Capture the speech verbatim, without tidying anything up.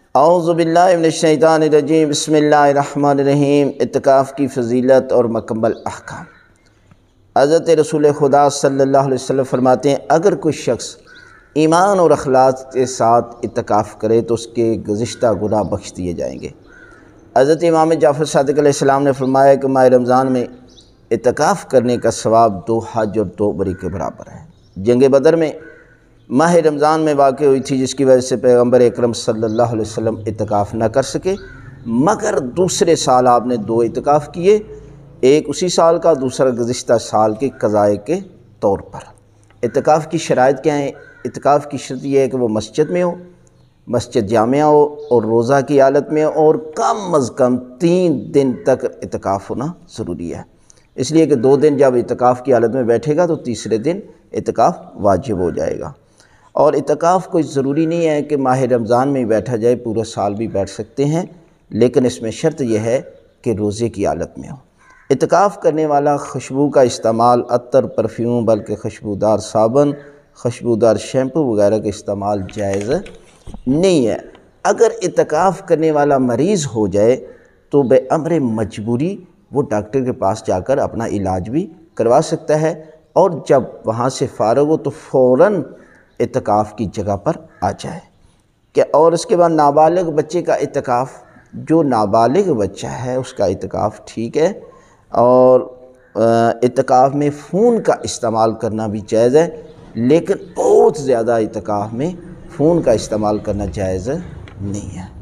اعوذ باللہ من الشیطان الرجیم، بسم اللہ الرحمن الرحیم۔ اتکاف کی فضیلت اور مکمل احکام۔ حضرت رسول خدا صلی اللہ علیہ وسلم فرماتے ہیں اگر کوئی شخص ایمان اور اخلاص کے ساتھ اتکاف کرے تو اس کے گزشتہ گناہ بخش دیے جائیں گے۔ حضرت امام جعفر صادق علیہ السلام نے فرمایا کہ ماہ رمضان میں اتکاف کرنے کا ثواب دو حج اور دو عمرے کے برابر ہے۔ جنگ بدر میں ماہ رمضان میں واقع ہوئی تھی، جس کی وجہ سے پیغمبر اکرم صلی اللہ علیہ وسلم اتکاف نہ کر سکے، مگر دوسرے سال آپ نے دو اتکاف کیے، ایک اسی سال کا، دوسرا گزشتہ سال کے قضائے کے طور پر۔ اتکاف کی شرائط کیا ہیں؟ اتکاف کی شرط یہ ہے کہ وہ مسجد میں ہو، مسجد جامعہ ہو، اور روزہ کی حالت میں ہو، اور کم از کم تین دن تک اتکاف ہونا ضروری ہے، اس لیے کہ دو دن جب اتکاف کی حالت میں بیٹھے گا تو تیسرے دن اتکاف واجب ہو جائے گا۔ اور اتکاف کوئی ضروری نہیں ہے کہ ماہ رمضان میں ہی بیٹھا جائے، پورا سال بھی بیٹھ سکتے ہیں، لیکن اس میں شرط یہ ہے کہ روزے کی حالت میں ہو۔ اتکاف کرنے والا خوشبو کا استعمال، عطر، پرفیوم، بلکہ خوشبودار صابن، خوشبودار شیمپو وغیرہ کا استعمال جائز نہیں ہے۔ اگر اتکاف کرنے والا مریض ہو جائے تو بامر مجبوری وہ ڈاکٹر کے پاس جا کر اپنا علاج بھی کروا سکتا ہے، اور جب وہاں سے فارغ ہو تو فوراً اتکاف کی جگہ پر آ جائے کہ اور اس کے بعد نابالغ بچے کا اتکاف، جو نابالغ بچہ ہے اس کا اتکاف ٹھیک ہے، اور اتکاف میں فون کا استعمال کرنا بھی جائز ہے، لیکن بہت زیادہ اتکاف میں فون کا استعمال کرنا جائز نہیں ہے۔